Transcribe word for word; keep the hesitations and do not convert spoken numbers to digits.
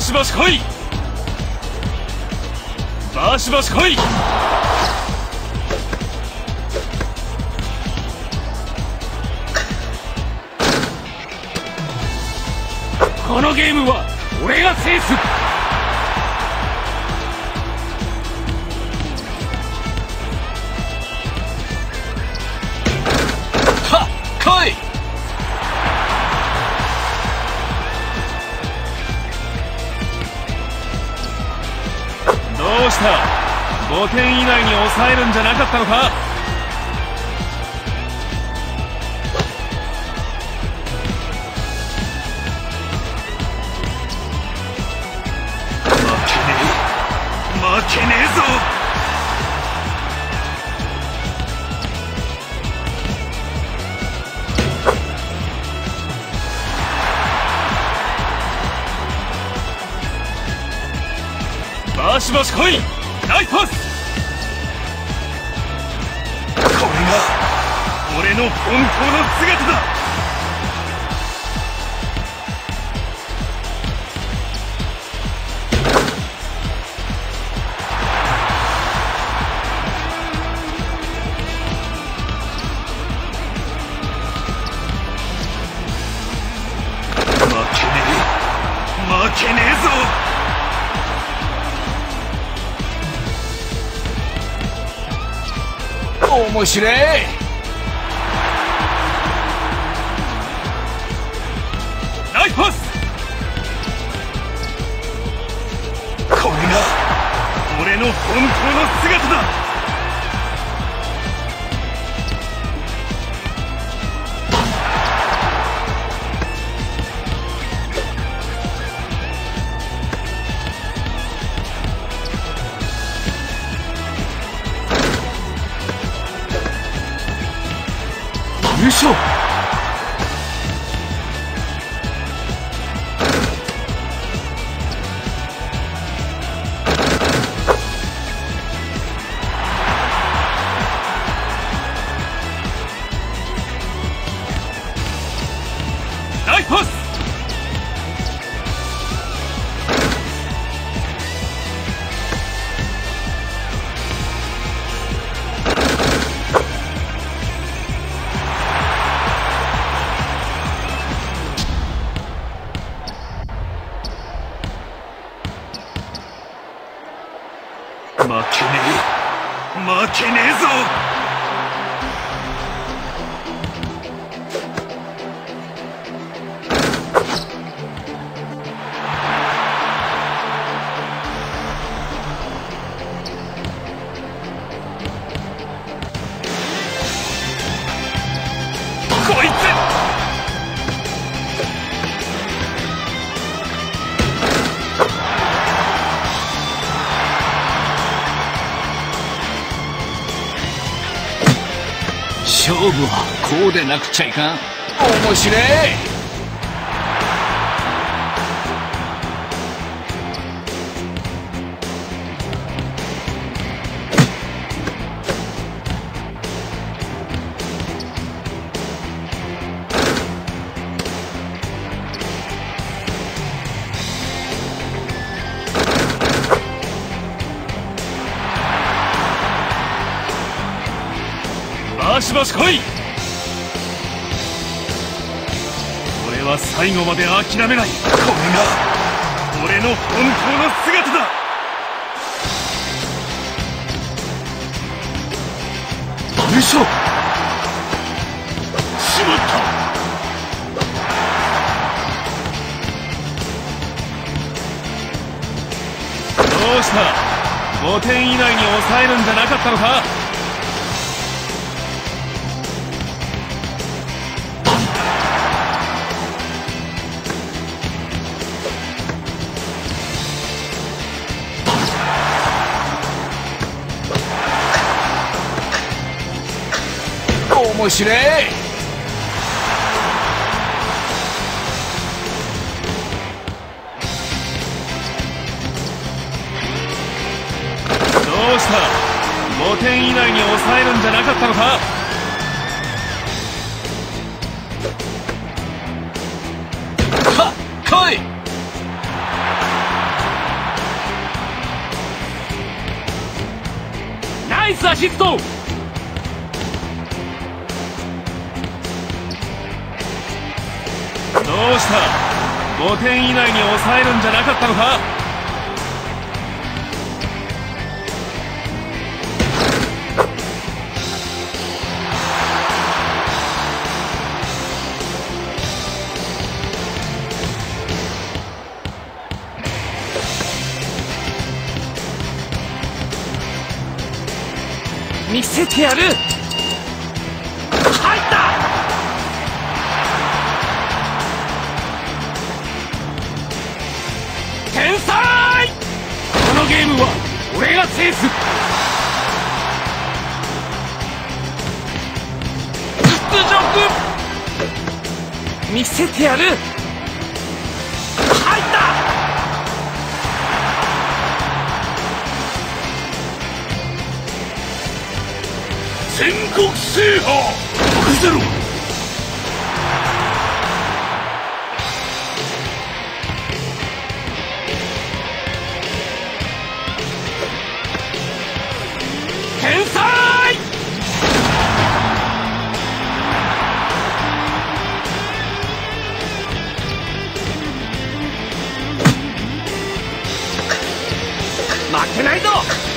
シバシ来い。バシバシ来い。このゲームは俺が制す。 はっ来い。 どうした？ごてん以内に抑えるんじゃなかったのか？ 負けねえぞ。 バシバシ来い。ナイスパス。 これが俺の本当の姿だ。負けねえぞ。 面白い。 ナイスパス。 これが俺の本当の姿だ。 優勝。 ナイスパス。 負けねえ負けねえぞ。こいつ勝負はこうでなくちゃいかん。面白い。 バシバシ来い。俺は最後まで諦めない。これが俺の本当の姿だ。 優勝。 しまった。 どうした？ごてん以内に抑えるんじゃなかったのか？ 面白い。 どうした？ごてん以内に抑えるんじゃなかったのか？ はっ来い。 ナイスアシスト。どうしたごてん以内に抑えるんじゃなかったのか。見せてやる。入った。天才。このゲームは俺が制す。屈辱。見せてやる。入った。 全国制覇。任せろ。 天才。負けないぞ。